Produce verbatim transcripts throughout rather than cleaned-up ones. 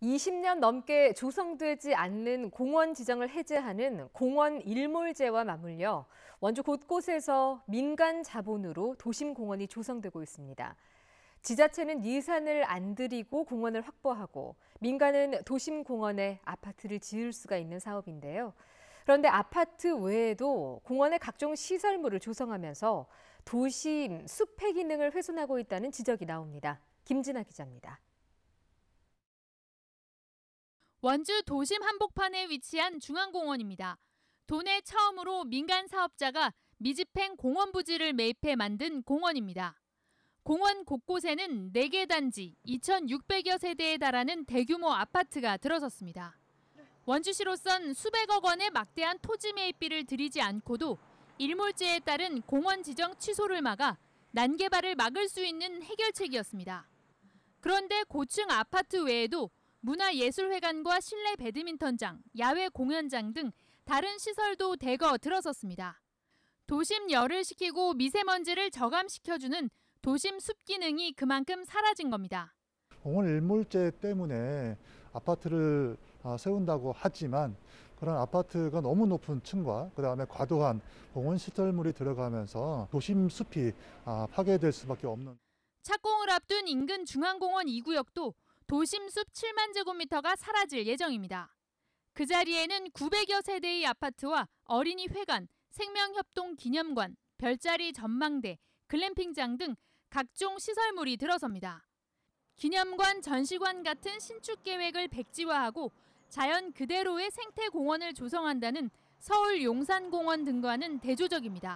이십 년 넘게 조성되지 않는 공원 지정을 해제하는 공원 일몰제와 맞물려 원주 곳곳에서 민간 자본으로 도심 공원이 조성되고 있습니다. 지자체는 예산을 안 들이고 공원을 확보하고 민간은 도심 공원에 아파트를 지을 수가 있는 사업인데요. 그런데 아파트 외에도 공원의 각종 시설물을 조성하면서 도심 숲의 기능을 훼손하고 있다는 지적이 나옵니다. 김진아 기자입니다. 원주 도심 한복판에 위치한 중앙공원입니다. 도내 처음으로 민간 사업자가 미집행 공원 부지를 매입해 만든 공원입니다. 공원 곳곳에는 네 개 단지 이천육백여 세대에 달하는 대규모 아파트가 들어섰습니다. 원주시로선 수백억 원의 막대한 토지 매입비를 들이지 않고도 일몰제에 따른 공원 지정 취소를 막아 난개발을 막을 수 있는 해결책이었습니다. 그런데 고층 아파트 외에도 문화예술회관과 실내 배드민턴장, 야외 공연장 등 다른 시설도 대거 들어섰습니다. 도심 열을 식히고 미세먼지를 저감시켜주는 도심 숲 기능이 그만큼 사라진 겁니다. 공원 일몰제 때문에 아파트를 세운다고 하지만 그런 아파트가 너무 높은 층과 그다음에 과도한 공원 시설물이 들어가면서 도심 숲이 파괴될 수밖에 없는. 착공을 앞둔 인근 중앙공원 이 구역도 도심 숲 칠만 제곱미터가 사라질 예정입니다. 그 자리에는 구백여 세대의 아파트와 어린이 회관, 생명협동 기념관, 별자리 전망대, 글램핑장 등 각종 시설물이 들어섭니다. 기념관, 전시관 같은 신축 계획을 백지화하고 자연 그대로의 생태공원을 조성한다는 서울 용산공원 등과는 대조적입니다.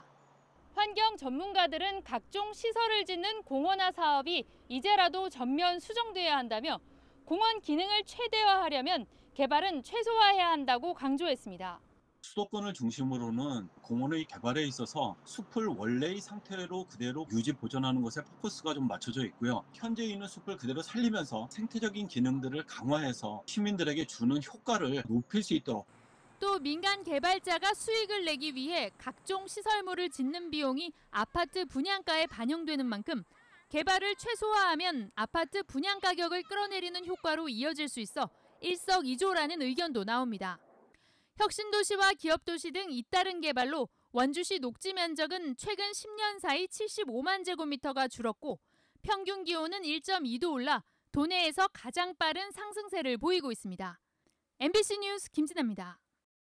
환경 전문가들은 각종 시설을 짓는 공원화 사업이 이제라도 전면 수정돼야 한다며 공원 기능을 최대화하려면 개발은 최소화해야 한다고 강조했습니다. 수도권을 중심으로는 공원의 개발에 있어서 숲을 원래의 상태로 그대로 유지 보존하는 것에 포커스가 좀 맞춰져 있고요. 현재 있는 숲을 그대로 살리면서 생태적인 기능들을 강화해서 시민들에게 주는 효과를 높일 수 있도록. 또 민간 개발자가 수익을 내기 위해 각종 시설물을 짓는 비용이 아파트 분양가에 반영되는 만큼 개발을 최소화하면 아파트 분양 가격을 끌어내리는 효과로 이어질 수 있어 일석이조라는 의견도 나옵니다. 혁신도시와 기업도시 등 잇따른 개발로 원주시 녹지 면적은 최근 십 년 사이 칠십오만 제곱미터가 줄었고 평균 기온은 일 점 이 도 올라 도내에서 가장 빠른 상승세를 보이고 있습니다. 엠비씨 뉴스 김진아입니다.